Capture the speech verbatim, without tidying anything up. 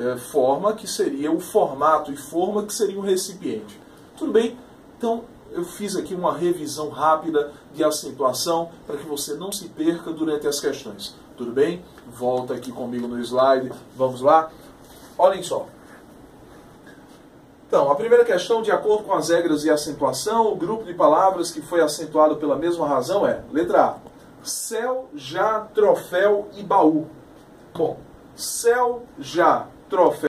é, forma, que seria o formato, e forma, que seria o recipiente. Tudo bem? Então, eu fiz aqui uma revisão rápida de acentuação para que você não se perca durante as questões. Tudo bem? Volta aqui comigo no slide. Vamos lá? Olhem só. Então, a primeira questão, de acordo com as regras de acentuação, o grupo de palavras que foi acentuado pela mesma razão é, letra A, céu, já, troféu e baú. Bom, céu, já, troféu